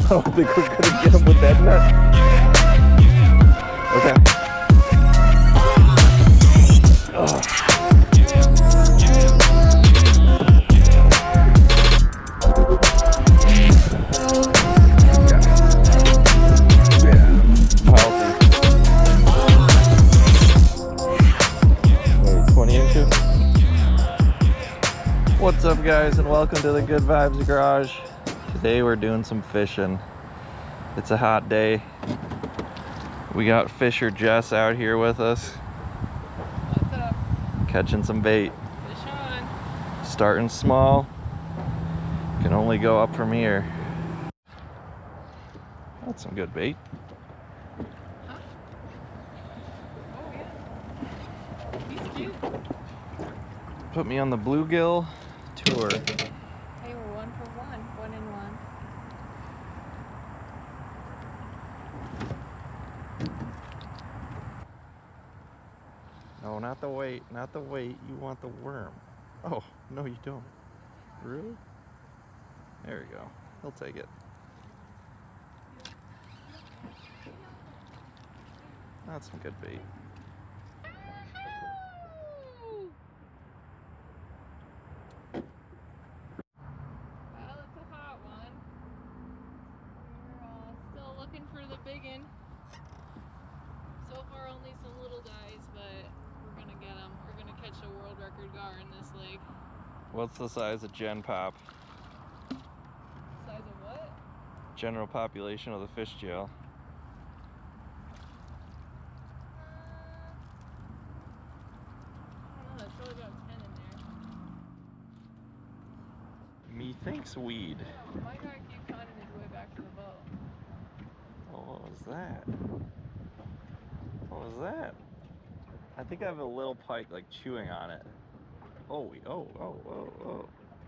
don't think we're gonna get him with that net. Okay. Oh. What's up, guys, and welcome to the Good Vibes Garage. Today we're doing some fishing. It's a hot day. We got Fisher Jess out here with us. What's up? Catching some bait. Fish on. Starting small. Can only go up from here. That's some good bait. Huh? Oh yeah. He's cute. Put me on the bluegill tour. Hey, we're 1 for 1. 1 and 1. No, not the weight, not the weight. You want the worm. Oh, no you don't. Really? There we go. He'll take it. That's some good bait. Well, it's a hot one. We're still looking for the biggin. So far only some little guys, but we're gonna get them. We're gonna catch a world record gar in this lake. What's the size of Gen Pop? Size of what? General population of the fish jail. I don't know, there's probably about 10 in there. Methinks weed. My guy keeps finding his way back to the boat. Oh, what was that? What was that? I think I have a little pike like chewing on it. Oh, oh.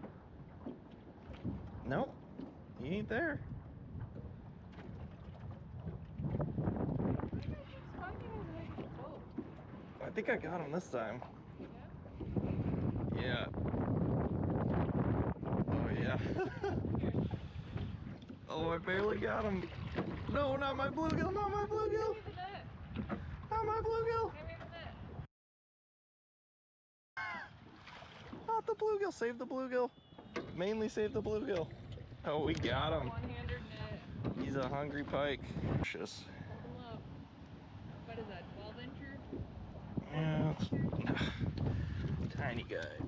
Nope, he ain't there. I think I got him this time. Yeah. Oh yeah. Oh, I barely got him. No, not my bluegill, not my bluegill. Not my bluegill. Not the bluegill, save the bluegill. Mainly save the bluegill. Oh, we got him. One-hander net. He's a hungry pike. Hold him up. What is that, 12-incher? Yeah, tiny guy.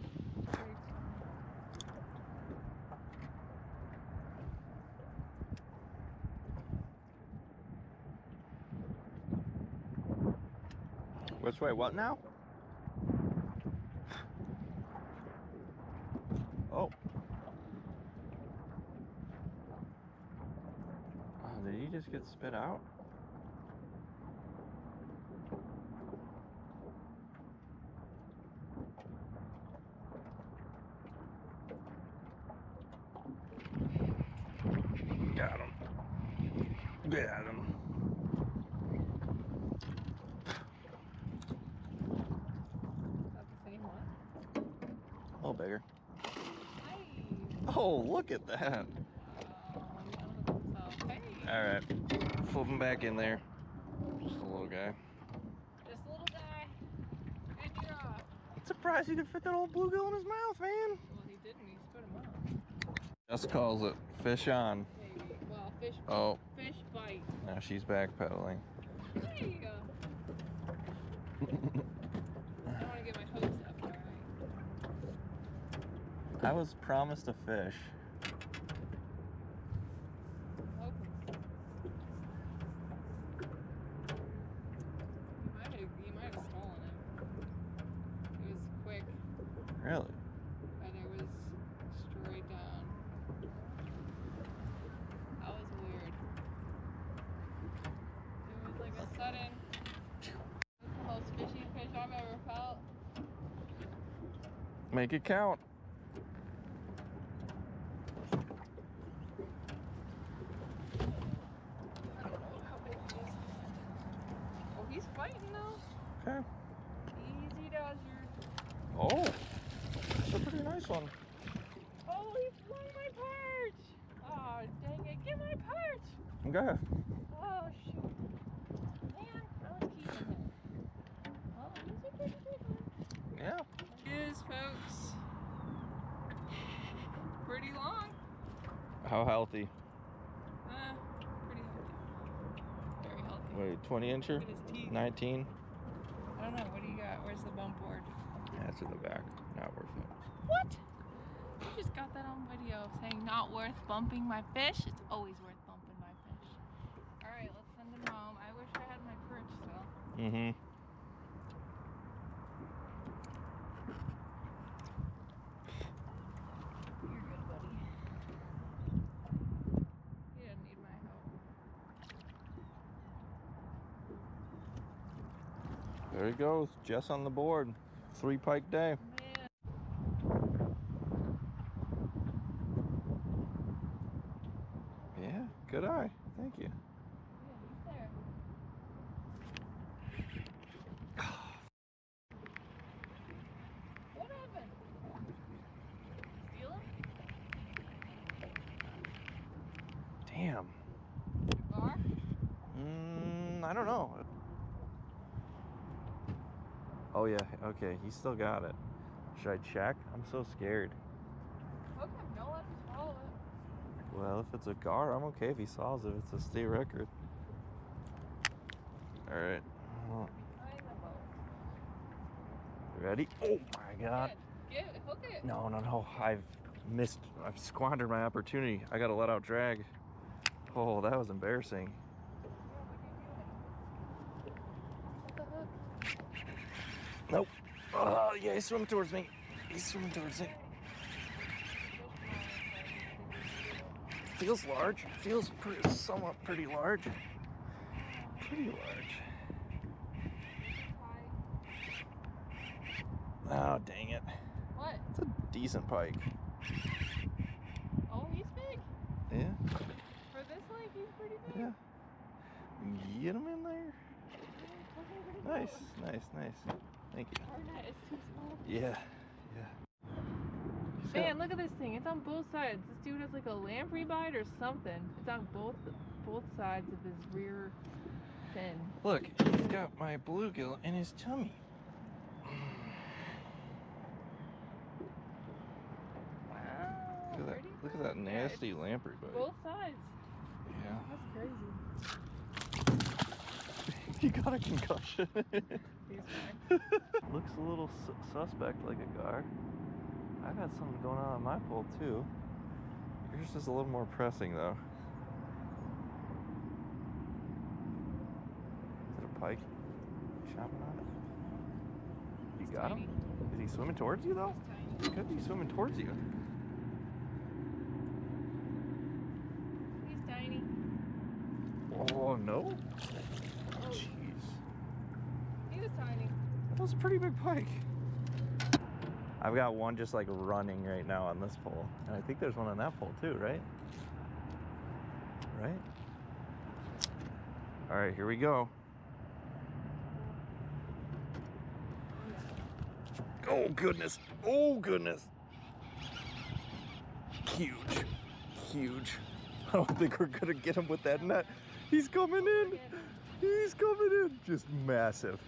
Which way? What now? Oh. Oh, did he just get spit out? Got him. Got him. Is that the same one? A little bigger. Nice. Oh, look at that. Hey. Alright. Flip him back in there. Just a little guy. Just a little guy. And you're off. I'm surprised he could fit that old bluegill in his mouth, man. Well, he didn't. He spit him up. Jess calls it fish on. Maybe. Well, fish bite. Oh. Fish bite. Now she's backpedaling. There you go. I don't want to get my hopes up, alright? I was promised a fish. You might have stolen it. It was quick. Really? And it was straight down. That was weird. It was like a sudden. That's the most fishy fish I've ever felt. Make it count. He's fighting though. Okay. Easy does your. Oh, that's a pretty nice one. Oh, he flung my perch. Oh, dang it. Get my perch. Okay. Oh shoot. Man, I was keeping him. Oh, he's a pretty big one. Yeah. It is, folks. Pretty long. How healthy? Pretty healthy. Very healthy. Wait, 20 incher? Look at his teeth. 19? I don't know. What do you got? Where's the bump board? That's in the back. Not worth it. What? You just got that on video saying not worth bumping my fish. It's always worth bumping my fish. All right, let's send him home. I wish I had my perch still. Mm-hmm. You're good, buddy. He doesn't need my help. There he goes. Jess on the board. 3 pike day. Man. Yeah, good eye. Thank you. Yeah, he's there. What happened? Steal him? Damn. Bar? I don't know. Oh yeah, okay, he still got it. Should I check? I'm so scared. Hook him. Don't let him swallow it. Well, if it's a gar, I'm okay if he swallows it. It's a state record. Alright. Behind the boat. Ready? Oh my god. Get it. Hook it. No. I've squandered my opportunity. I gotta let out drag. Oh, that was embarrassing. What are you doing? Hold the hook. Nope. Oh, yeah, he's swimming towards me. He's swimming towards me. Feels large. Feels somewhat pretty large. Pretty large. Oh, dang it. What? It's a decent pike. Oh, he's big. Yeah. For this lake, he's pretty big. Yeah. Get him in there. Nice. Thank you. Our net is too small. Yeah. Man, look at this thing. It's on both sides. This dude has like a lamprey bite or something. It's on both sides of his rear fin. Look, he's got my bluegill in his tummy. Wow. Look at that nasty lamprey bite. Both sides. Yeah. That's crazy. He got a concussion. He's fine. Looks a little suspect like a gar. I've had something going on my pole too. Yours is a little more pressing though. Is it a pike? Chopping on it? You got him? Is he swimming towards you though? He could be swimming towards you. He's tiny. Oh no. Oh. Jeez. He was tiny. That was a pretty big pike. I've got one just like running right now on this pole. And I think there's one on that pole too, right? Right? All right, here we go. Oh goodness. Oh goodness. Huge. I don't think we're gonna get him with that net. He's coming in. He's coming in. Just massive.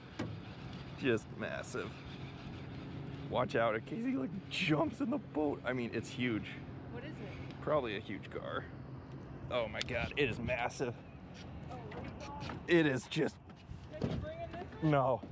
Watch out in case he like jumps in the boat. I mean, it's huge. What is it? Probably a huge gar. Oh my god, it is massive. Oh, what are you calling? It is just, Can you bring in this one? no.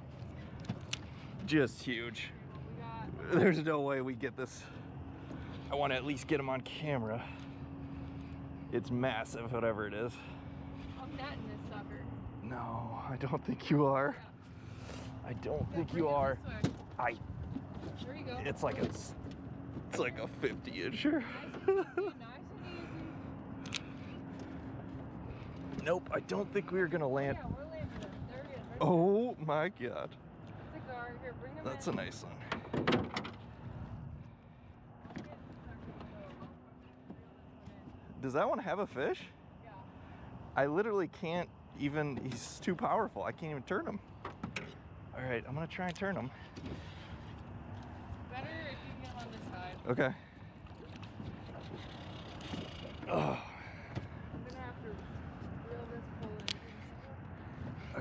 Just huge. We got. There's no way we get this. I want to at least get him on camera. It's massive, whatever it is. I'm netting this sucker. No, I don't think you are. Yeah. I don't Yeah, think bring you it are. this way. There you go. It's like a 50 incher. Nice and easy. Nope, I don't think we're gonna land. Yeah, we're landing him. There he is. Right Oh my god. It's a gar. Here, bring him That's in. a nice one. Does that one have a fish? Yeah. I literally can't even, he's too powerful. I can't even turn him. All right, I'm gonna try and turn him. Better if you get him on this side. Okay. Oh, I'm gonna have to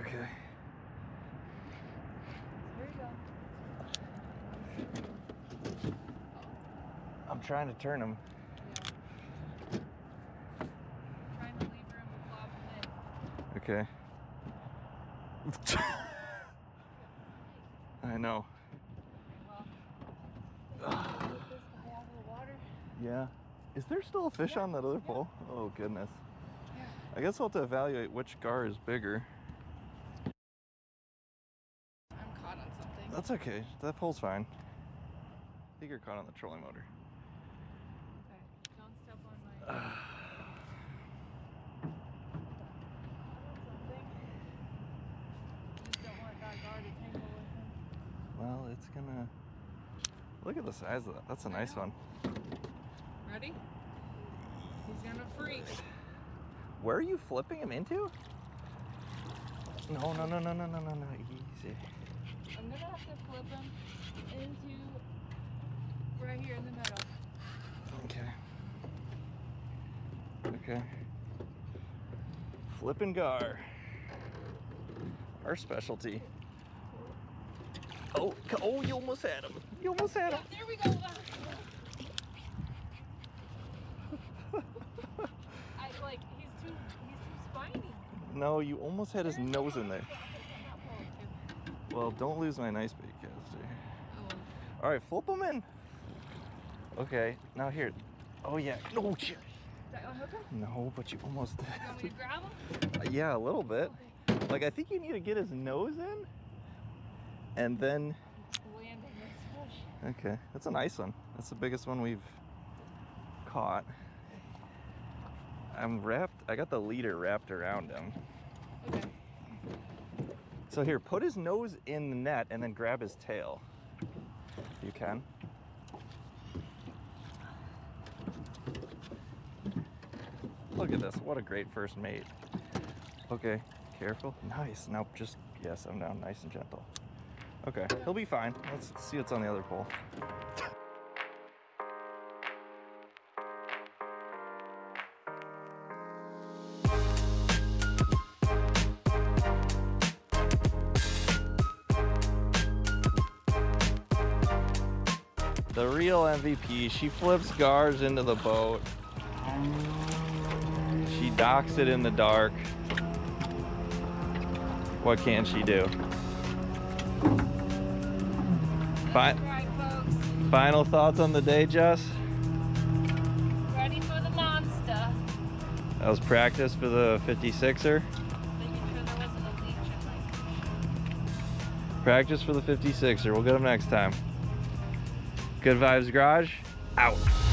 Okay. Here you go. I'm trying to turn him. Yeah. Trying to leave room to flop him in. Okay. I know. Well, get this guy out of the water. Yeah. Is there still a fish Yeah, on that other yeah. pole? Oh, goodness. Yeah. I guess I'll have to evaluate which gar is bigger. I'm caught on something. That's okay. That pole's fine. I think you're caught on the trolling motor. Okay. Don't step on my... Caught on something. You just don't want that gar to tangle with him. Well, it's gonna... Look at the size of that. That's a nice one. Ready? He's gonna freak. Where are you flipping him into? No, no, no, no, no, no, no, no. Easy. I'm gonna have to flip him into right here in the middle. Okay. Okay. Flipping gar. Our specialty. Oh, oh, you almost had him. You almost had him. There we go. He's too spiny. No, you almost had his nose in there. Well, don't lose my nice bait caster. Oh. All right, flip him in. Okay, now here. Oh yeah. No, shit. Did I unhook him? No, but you almost did. You want me to grab him? Yeah, a little bit. Okay. Like, I think you need to get his nose in, and then. I'm landing this fish. Okay, that's a nice one. That's the biggest one we've caught. I got the leader wrapped around him. Okay. So here, put his nose in the net and then grab his tail. You can. Look at this, what a great first mate. Okay, careful, nice. Now just, yes, I'm down, nice and gentle. Okay, he'll be fine. Let's see what's on the other pole. The real MVP, she flips gars into the boat. She docks it in the dark. What can she do? Right, folks. Final thoughts on the day, Jess? Ready for the monster. That was practice for the 56er. Making sure there wasn't a leech in my... Practice for the 56er. We'll get him next time. Good Vibes Garage, out.